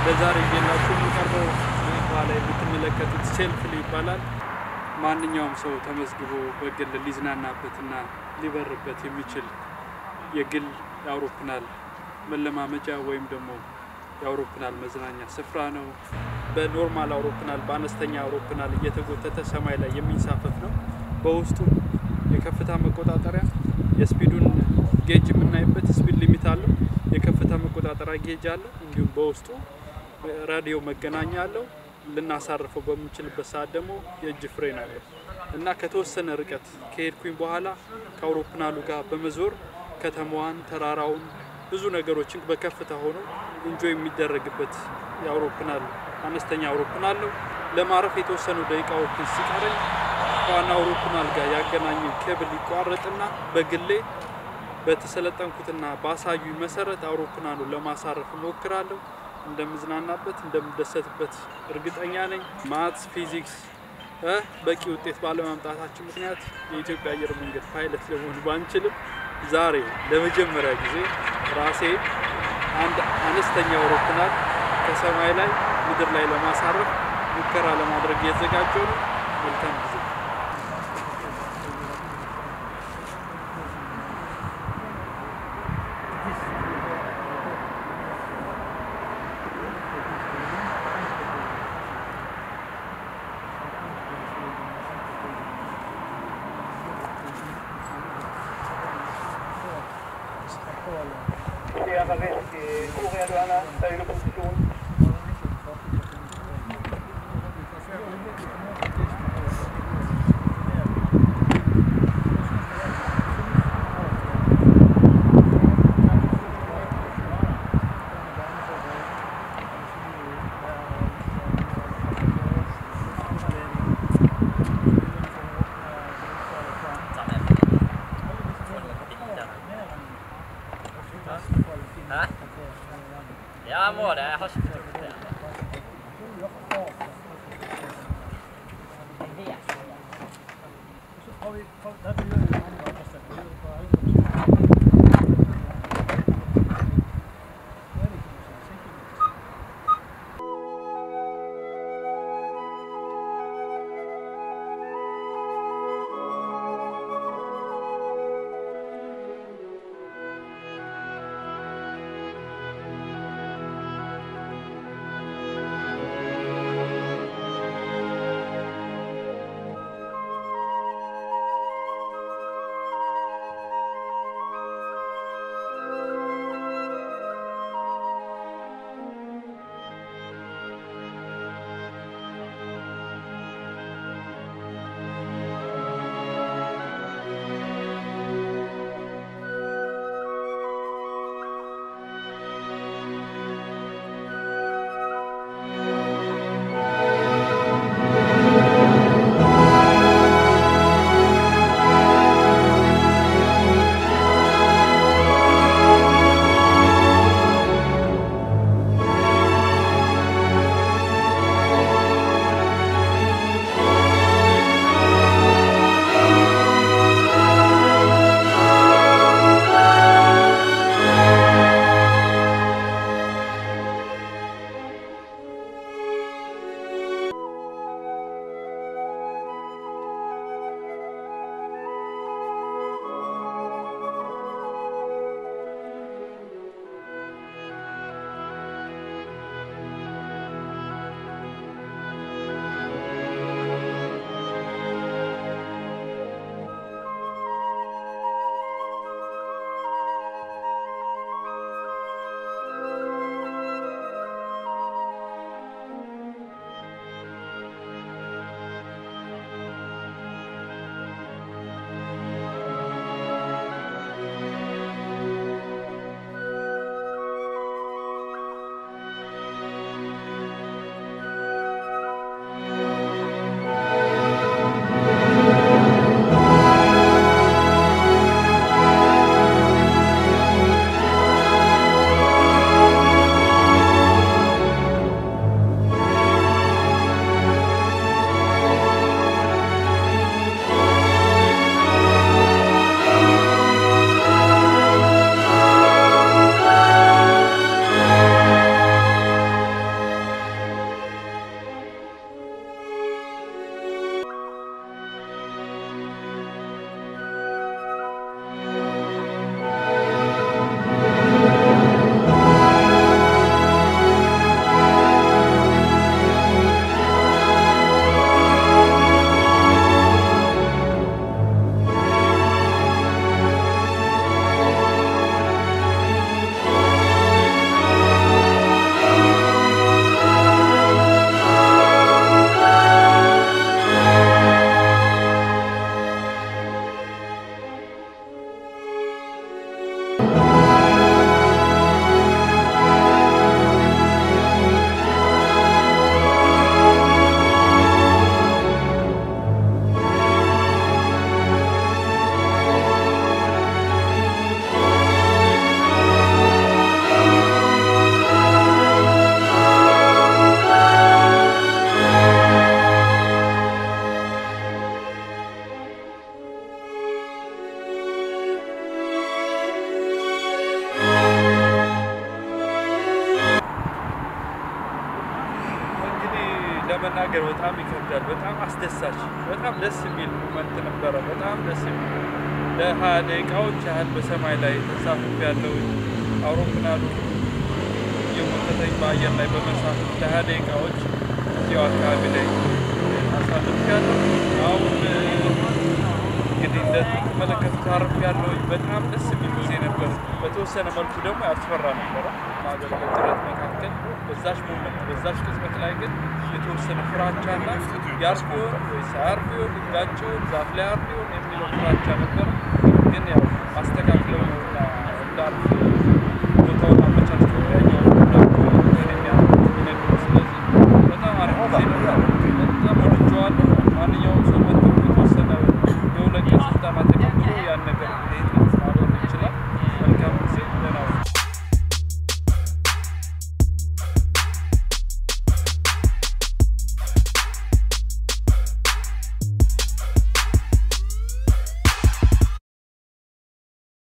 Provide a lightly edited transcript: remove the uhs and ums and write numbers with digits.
ለዛሬ ይላችሁ ምቀርበው በኋላ የምትመለከቱት ሴልፍሊ ይባላል ማንኛውም ሰው ተመዝግቦ በግል ሊዝናናበትና ሊበርበት የሚችል የግል አውሮፕላን መለማመጃ ወይም ደግሞ የአውሮፕላን መዝናኛ ስፍራ ነው በኖርማል አውሮፕላን በአነስተኛ አውሮፕላን እየተጎተተ ሰማይ ላይ የሚንሳፈፍ ነው በውስጡ የከፍታ መቆጣጠሪያ የስፒዱን ጌጅ የምናይበት ስፒድ ሊሚት አለው የከፍታ መቆጣጠሪያ ጌጅ አለው እንዲሁም በውስጡ ራዲዮ መገናኛ አለው ልናሳርፈው በመችልበት ሰዓት ደግሞ የእጅ ፍሬን አለው እና ከተወሰነ ርቀት ከሄድኩኝ በኋላ ከአውሮፕላኑ ጋር በመዞር ከተማዋን ተራራውን ብዙ ነገሮችን በከፍታ ሆኖ ኢንጆይ የሚደረግበት የአውሮፕላን አነስተኛ አውሮፕላን ነው ለማረፍ የተወሰኑ ደቂቃዎችን ሲቀረኝ ከዋና አውሮፕላን ጋር ያገናኘው ኬብል ይቋረጥና በግሌ በተሰለጠንኩትና ባሳዩ መሰረት አውሮፕላኑ ለማሳረፍ ሞክራለሁ እንደምዝናናበት እንደምደሰትበት እርግጠኛ ነኝ ማትስ ፊዚክስ በቂ ውጤት ባለማምጣታችን ምክንያት የኢትዮጵያ አየር መንገድ ፓይለት ለመሆን ባንችልም ዛሬ ለመጀመሪያ ጊዜ ራሴ አንድ አነስተኛ አውሮፕላን ከሰማይ ላይ ምድር ላይ ለማሳረፍ ሙከራ ለማድረግ እየተዘጋጀው ነው መልካም ጊዜ Ja, må det. Jeg har ikke trykt det. ለመናገር በጣም ይከብዳል በጣም አስደሳች በጣም ደስ የሚል ሞመንት ነበር በጣም ደስ የሚል ለ20 ደቂቃዎች ያህል በሰማይ ላይ ተሳፍፌያለሁ አውሮፕላኑ የሞተተኝ በአየር ላይ በመሳፈፍ ለ20 ደቂቃዎች እዚያው አካባቢ ላይ አሳልፌያለሁ አሁን እንግዲህ እንደተመለከቱት አርፌያለሁ በጣም ደስ የሚል ጊዜ ነበር በተወሰነ መልኩ ደግሞ ያስፈራ ነበር ማገለገል ጥረት መካከል በዛች ሞመንት በዛች ቅጽበት ላይ ግን የተወሰነ ፍራቻና ያርፊው ወይ ሳርፊው ጋቸው ዛፍ ላይ አርፊው የሚለው ፍራቻ ነበር ግን ያው